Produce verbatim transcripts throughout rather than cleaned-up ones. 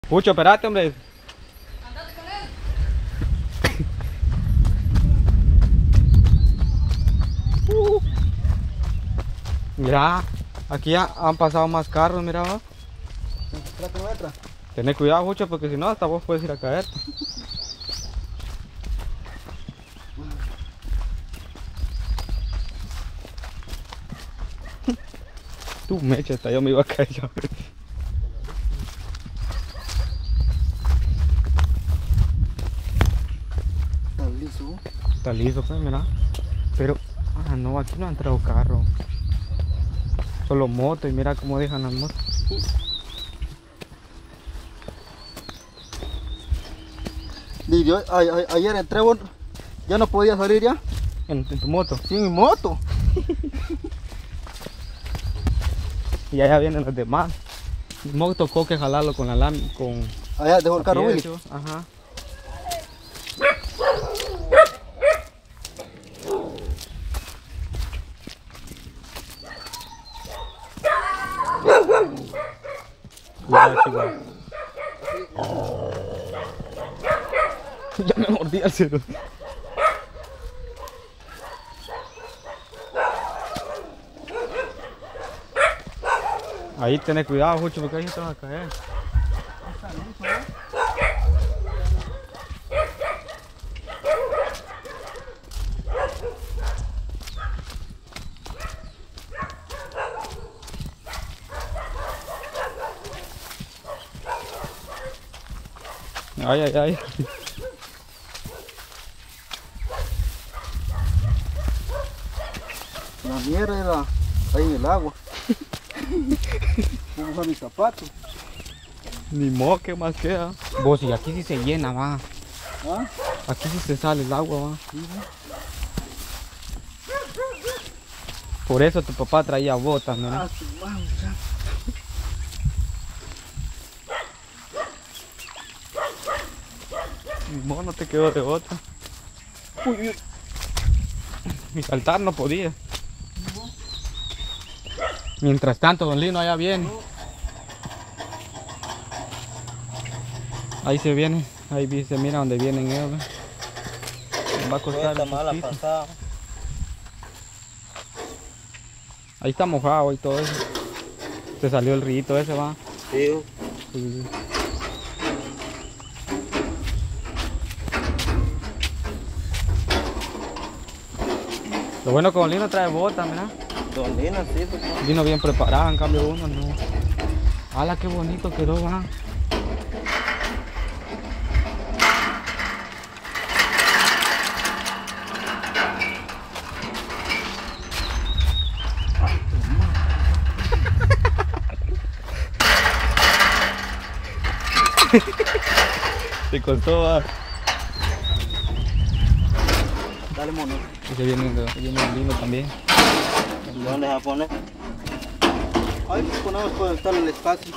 Pucho, espérate, hombre. Andate con él. Uh. Mira, aquí ya han pasado más carros, mira. ¿Va? ¿Será que no entra? Tené cuidado, Pucho, porque si no, hasta vos puedes ir a caer. Tú mecha, hasta yo me iba a caer ya. Está liso. Está listo, pues, mira. Pero, ah, no, aquí no ha entrado carro. Solo moto y mira cómo dejan las motos. Y yo, a- a- ayer entré, bueno, ya no podía salir ya. En, en tu moto. Sin mi moto. Y allá vienen los demás. Mi moto tocó que jalarlo con la lámina, con Allá dejó el carro pie, Willy. chivo. Ajá. Cuidado, chico. Ya me mordí al cero. Ahí tenés cuidado, Jucho, porque ahí te vas a caer. Ay, ay, ay. La mierda era ahí en el agua. Vamos a usar mis zapatos. Ni modo, ¿qué más queda? Vos, y aquí sí se llena, va. ¿Ah? Aquí sí se sale el agua, va. Sí, ¿no? Por eso tu papá traía botas, ¿no? Ah, su madre, ya. Ni modo, no te quedó de otra. Uy, uy. Ni saltar no podía. Mientras tanto, don Lino allá viene. Ahí se viene, ahí vi- se mira donde vienen ellos. ¿Ve? Les va a costar Esta un mala poquito. pasada. Ahí está mojado y todo eso. Se salió el rito ese, va. Sí. Sí. Lo bueno que don Lino trae botas, mira. Don Lino, sí, pues. Vino bien preparado, en cambio uno no. ¡Hala, qué bonito quedó, va! Te costó, va. Dale, mono. Y se viene, se viene don Lino también. ¿Dónde se va a poner? Ahí ponemos para estar el espacio.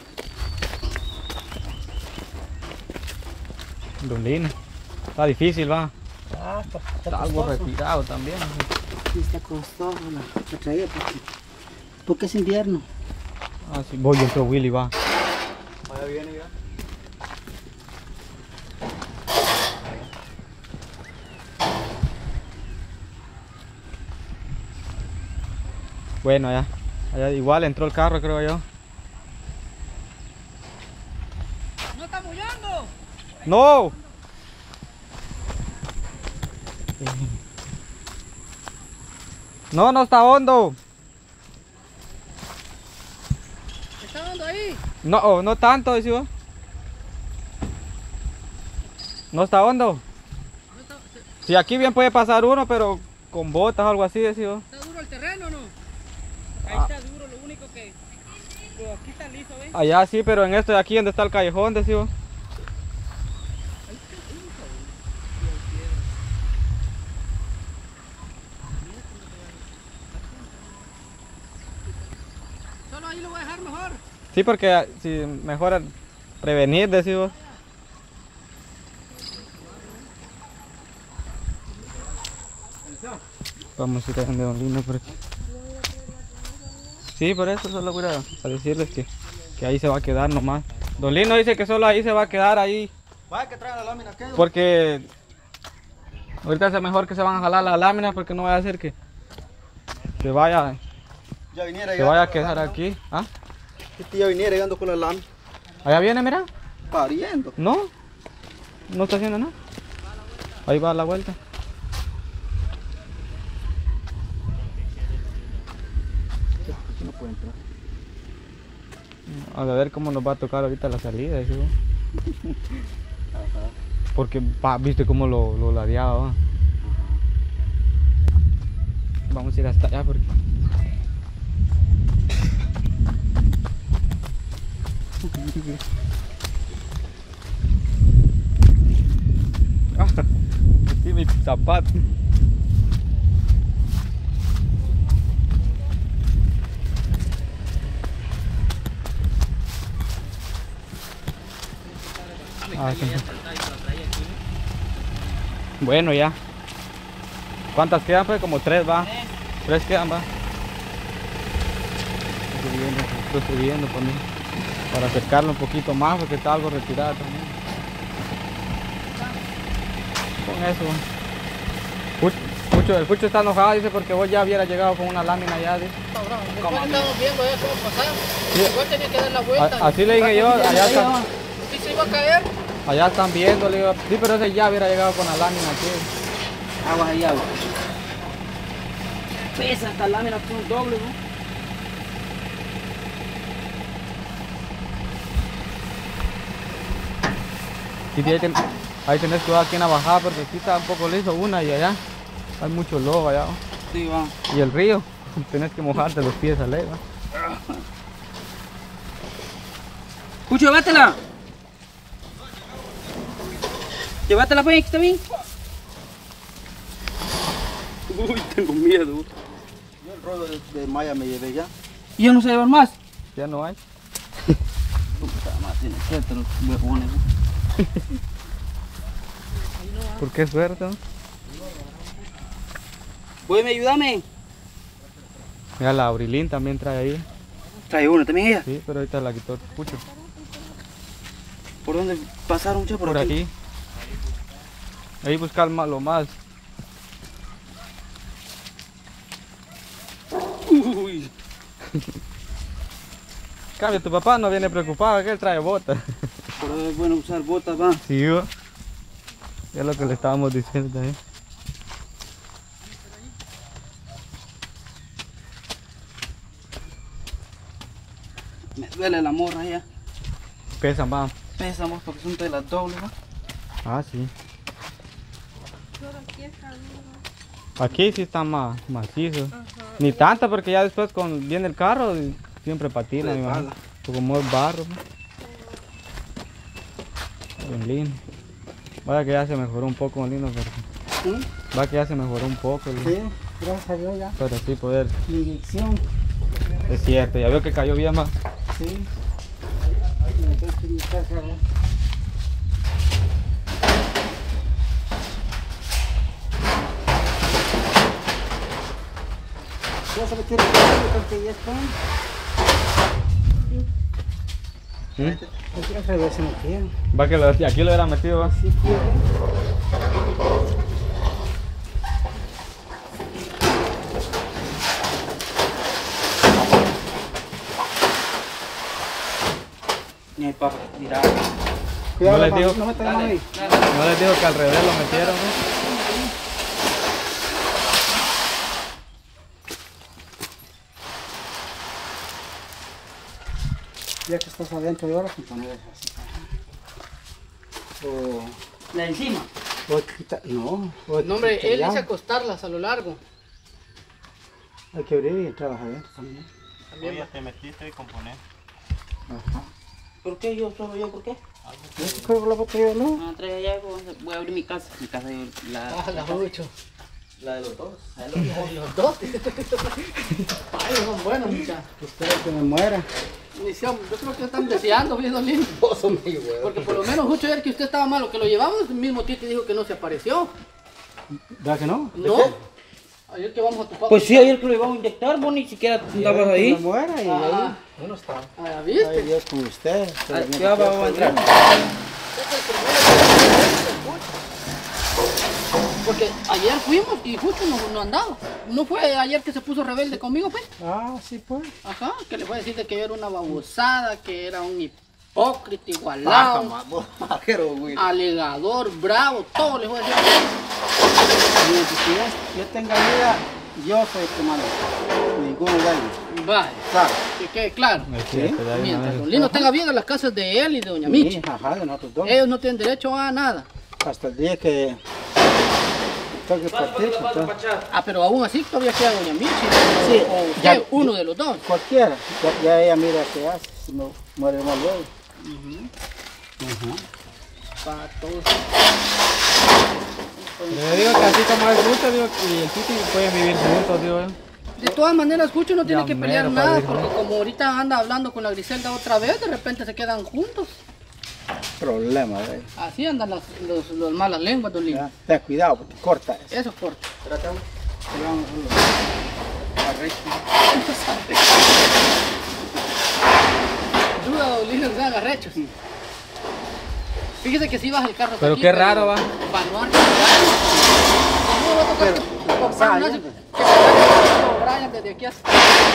Don Lino. Está difícil, va. Ah, está, Está algo retirado también. Sí, está costoso la, la traía porque, porque es invierno. Ah, sí, voy, entró Willy, va. Allá viene ya. Bueno, allá, allá igual entró el carro, creo yo. ¡No está bullando! ¡No! No, no está hondo. ¿Está dando ahí? No, oh, no tanto, decimos. No está hondo. ¿No está, se- Si aquí bien puede pasar uno, pero con botas o algo así, decimos. ¿Está duro el terreno o no? Ahí Ah. está duro, lo único que... Pero aquí está liso, ¿ves? Allá sí, pero en esto de aquí donde está el callejón, decimos. Solo ahí lo voy a dejar mejor. Sí, porque si mejor prevenir, decimos. Vamos a ir a donde don Lino por aquí. Sí, por eso solo voy a, a decirles que, que ahí se va a quedar nomás. Don Lino dice que solo ahí se va a quedar ahí. Vaya que traiga la lámina, ¿qué? Porque ahorita es mejor que se van a jalar las láminas porque no vaya a ser que se vaya, Ya viniera se llegando vaya a con la quedar lámina, aquí. ¿Ah? ¿no? Este ya viniera llegando con la lámina. Allá viene, mira. Pariendo. No, no está haciendo nada. Ahí va a la vuelta. Aquí no puede entrar. A ver cómo nos va a tocar ahorita la salida. ¿Sí? Porque pa, viste cómo lo, lo ladeaba. ¿Va? Vamos a ir hasta allá porque... Ah, sí, mi zapato. Ah, sí. Bueno, ya. ¿Cuántas quedan? Pues como tres, va. Tres quedan, va. Estoy subiendo, estoy subiendo para mí. Para acercarlo un poquito más porque está algo retirado también. Con eso. Pucho, el Pucho está enojado, dice, porque vos ya hubiera llegado con una lámina ya, dice. Después estamos viendo ya cómo pasar. Sí. Igual tenía que dar la vuelta. A- así le dije yo, allá están, ¿Sí se iba a caer? allá están viendo, le digo, sí, pero ese ya hubiera llegado con la lámina aquí. Aguas ahí, agua. Pesa esta lámina, son doble, ¿no? Sí, ahí, ten- ahí tenés cuidado aquí en la bajada porque aquí está un poco liso una y allá hay mucho lodo allá. ¿Va? Sí, va. Y el río, tenés que mojarte los pies a ley, ¿va? Pucho, llévatela. Llévatela, pues, ¿está bien? Uy, tengo miedo. Yo el rollo de, de malla me llevé ya. ¿Y ya no se llevan más? Ya no hay. Puta madre, tiene que ser los huevones. ¿Por qué suerte? ¿No? ¿Pueden ayudarme? Mira, la Aurilín también trae ahí. Trae una también ella. Sí, pero ahorita la quitó el Pucho. ¿Por dónde pasaron, muchachos? Por aquí. Ahí buscar más, lo más. Uy. Cambia, tu papá no viene preocupado, que él trae botas. Por eso es bueno usar botas, va. Sí, yo. Es lo que le estábamos diciendo también. Me duele la morra ya. Pesan, va. Pesa más porque son telas dobles, va. Ah, sí. Aquí sí está más macizo. Ni tanta porque ya después cuando viene el carro y siempre patina, Se mi mamá. resbala. Como es barro. ¿No? Bien lindo. Vaya que ya se mejoró un poco, lindo, pero... ¿Sí? Va que ya se mejoró un poco, lindo. Sí, gracias a Dios ya. Pero sí poder. Mi inyección. Es cierto, ya veo que cayó bien más. Sí. Entonces mi casa, ¿no? Ya se me quiere quedar porque ya están. ¿Mm? Aquí las redes se me quedan. Va que lo, aquí lo hubiera metido, va. Sí, quiero. Ni para tirar. Cuidado, No les mano, digo. no me tengan ahí. No les digo que al revés lo metieron, ¿no? Ya que estás adentro de ahora, pues poner así. O, La de encima. o quitar, no. O No, hombre, quitar él ya. dice acostarlas a lo largo. Hay que abrir y entrar adentro también. Oye, te metiste y componer. Ajá. ¿Por qué yo? ¿Solo yo? ¿Por qué? Yo creo que la botella no. Ah, trae allá, voy a abrir mi casa. Mi casa, yo, la... Ah, la ocho. La de los dos. La de los dos. Los dos. Ay, son buenos, muchachos. Espero que me muera. Yo creo que están deseando, viendo lindo. Porque por lo menos mucho ayer que usted estaba malo, que lo llevamos, el mismo Titi dijo que no se apareció. ¿Verdad que no? No. Ayer que vamos a tu papá. Pues sí, ayer que lo íbamos a inyectar, vos ni siquiera andabas Que ahí. me muera y Ah. ahí. Uno está. Ah, ¿viste? Ay, Dios con usted. Ah, ya vamos a entrar. Porque ayer fuimos y justo no, no andaba. ¿No fue ayer que se puso rebelde conmigo, pues? Ah, sí, pues. Ajá, que le fue a decir de que yo era una babosada, que era un hipócrita, igualado, Majero, güey. alegador, bravo, todo le fue a decir. Mientras que yo, yo tenga vida, yo soy el que manda. Ninguno de ellos. Vaya, Claro. que quede claro. Me quiere pegar una Mientras vez. Don Lino tenga vida, las casas de él y de Doña Michi. Sí, ajá, de nosotros dos. Ellos no tienen derecho a nada. Hasta el día que toque partir, pues, Ah, pero aún así todavía queda Doña Michi. Sí, o usted, ya- uno de los dos. cualquiera. Ya, ya ella mira qué hace, si no muere más luego. Para todos. Le digo que así como es justo, digo, y el Titi pueden vivir juntos, digo yo. De todas maneras, Jucho no tiene Ya que pelear mero, nada, padrino. porque como ahorita anda hablando con la Griselda otra vez, de repente se quedan juntos. Problema, ¿verdad? Así andan las los, los malas lenguas, Don Lino. Ya, ten cuidado porque corta eso. Eso corta. Duda, Don Lino, que sean arrechos. Fíjese que si baja el carro hasta Pero aquí, qué raro, va. Banuar, no, va a tocar que- comprar un lazo, que se vaya Brian desde aquí hasta...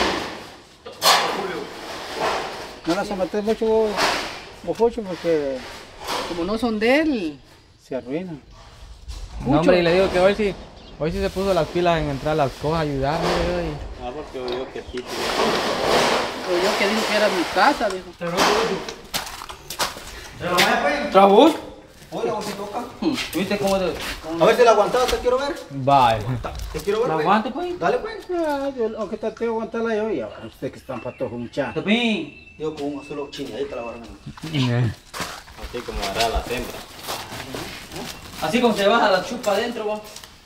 No las meter mucho vos, vos, Fucho, porque Como no son de él. se arruina. No, hombre, y le digo que hoy sí, hoy sí se puso las pilas en entrar a las cosas, ayudarme, digo, y... Ah, porque oyó que aquí te... Pero yo que dijo que era mi casa, dijo. ¿Trabús? Oiga, vos se toca. ¿Viste cómo te, A ver si la aguantado, te quiero ver. Bye. Te quiero ver. la pues. aguante, pues? Dale, pues. Ah, yo, aunque te tengo que aguantarla yo, ya. Usted que están patojos, muchachos. Topín. Yo con un solo chingadita la barra. Así como hará la hembra. Así como se baja la chupa adentro, vos.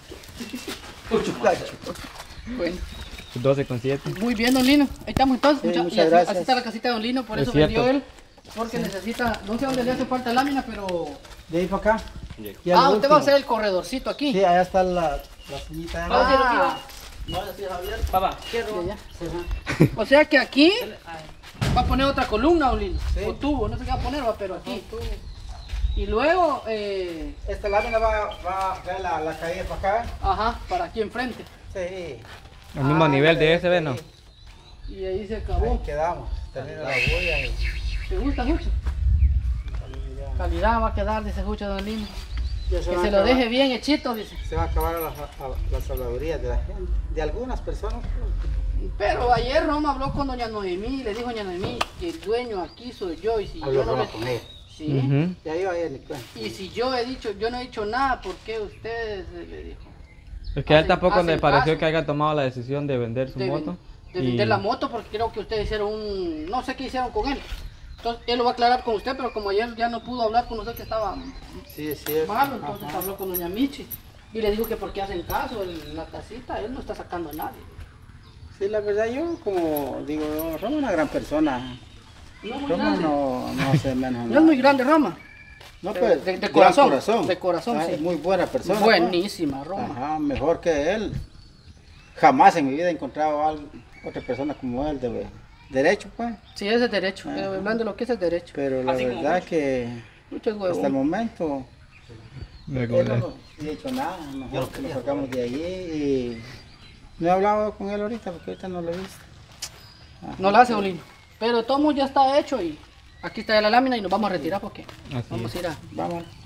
Bueno, doce con siete. muy bien, Don Lino. Ahí estamos entonces. Sí, mucha- muchas y así, gracias. así está la casita de Don Lino, por Es eso cierto. vendió él. Porque necesita, no sé dónde le hace falta lámina, pero... De ahí para acá. Y aquí. Y al Ah, usted va a último. hacer el corredorcito aquí. Sí, allá está la, la sillita. Va a hacer aquí, Ah, va. Papá, Sí, allá. O sea que aquí va a poner otra columna, Don Lino. O tubo, no sé qué va a poner, va, pero aquí. Y luego, eh, esta lámina va, va a traer la, la caída para acá. ajá, para aquí enfrente. Sí. Al mismo Ah, nivel de sí. ese, ¿ves, no? Y ahí se Ahí acabó. quedamos. Termina la boya y ¿Te gusta mucho? Calidad va a quedar, dice Jucho Don Lino. ya Que se, va se a lo acabar- deje bien hechito, dice. se va a acabar las, a- las habladurías de la gente, de algunas personas. Pero ayer Roma habló con doña Noemí y le dijo a doña Noemí que el dueño aquí soy yo y si Habló yo no Roma le... con ella. Sí. Ujú. Ya iba a ir ni cuenta. Y si yo he dicho, yo no he dicho nada, ¿por qué ustedes eh, le dijo? Es que a él Hacen- tampoco le hacen pareció caso. que haya tomado la decisión de vender su De, moto. de y- vender la moto porque creo que ustedes hicieron un... No sé qué hicieron con él. Entonces él lo va a aclarar con usted, pero como ayer ya no pudo hablar con usted que estaba Sí, es cierto. malo, entonces Ajá. habló con doña Michi. Y le dijo que porque hacen caso en la casita, él no está sacando a nadie. Sí, la verdad yo como digo, Roma es una gran persona. No muy Roma grande. no, no se menos. No es muy grande Roma. No, de- pues, de- de gran corazón, de corazón, Ah, sí. es muy buena persona. Buenísima Roma. pues. Ajá, mejor que él. Jamás en mi vida he encontrado a algo- otra persona como él de derecho, pues. Sí, ese es derecho. Ajá. Hablando de lo que es el derecho. Pero la Así como verdad mucho. que Mucho es hasta el huevo. momento Me él no acordé. nos ha hecho nada. Mejor que lo sacamos de allí y no he hablado con él ahorita porque ahorita no lo he visto. No la hace Olino. Pero todo ya está hecho y aquí está ya la lámina y nos vamos a retirar porque Así vamos es. a ir a... Vamos.